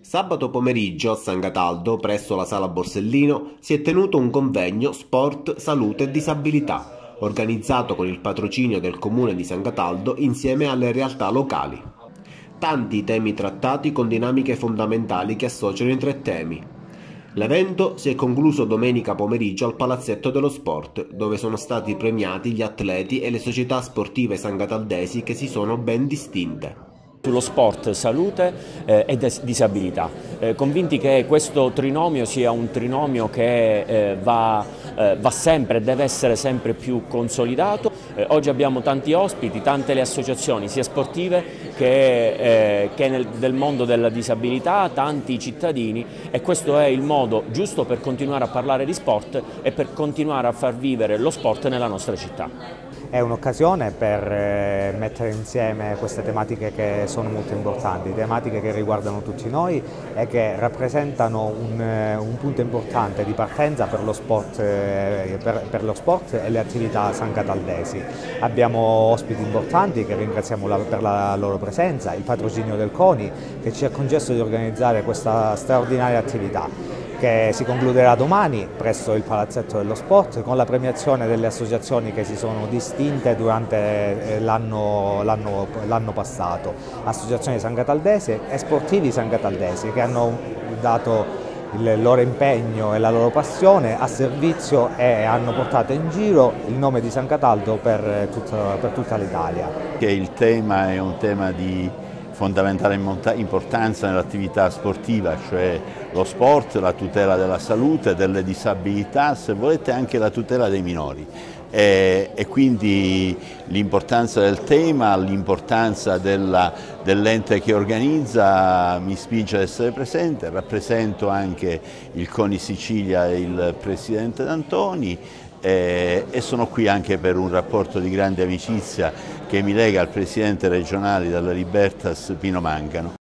Sabato pomeriggio a San Cataldo, presso la Sala Borsellino, si è tenuto un convegno Sport, Salute e Disabilità, organizzato con il patrocinio del Comune di San Cataldo insieme alle realtà locali. Tanti i temi trattati con dinamiche fondamentali che associano i tre temi. L'evento si è concluso domenica pomeriggio al Palazzetto dello Sport, dove sono stati premiati gli atleti e le società sportive sangataldesi che si sono ben distinte. Sullo sport, salute e disabilità, convinti che questo trinomio sia un trinomio che va sempre, deve essere sempre più consolidato. Oggi abbiamo tanti ospiti, tante le associazioni sia sportive che del mondo della disabilità, tanti cittadini, e questo è il modo giusto per continuare a parlare di sport e per continuare a far vivere lo sport nella nostra città. È un'occasione per mettere insieme queste tematiche che sono molto importanti, tematiche che riguardano tutti noi e che rappresentano un punto importante di partenza per lo sport e le attività sancataldesi. Abbiamo ospiti importanti che ringraziamo per la loro presenza, il patrocinio del CONI che ci ha concesso di organizzare questa straordinaria attività, che si concluderà domani presso il Palazzetto dello Sport con la premiazione delle associazioni che si sono distinte durante l'anno passato, associazioni sangataldesi e sportivi sangataldesi che hanno dato il loro impegno e la loro passione a servizio e hanno portato in giro il nome di San Cataldo per tutta l'Italia. Il tema è un tema di fondamentale importanza nell'attività sportiva, cioè lo sport, la tutela della salute, delle disabilità, se volete anche la tutela dei minori. E quindi l'importanza del tema, l'importanza dell'ente che organizza mi spinge ad essere presente. Rappresento anche il CONI Sicilia e il presidente D'Antoni e sono qui anche per un rapporto di grande amicizia che mi lega al presidente regionale della Libertas Pino Mangano.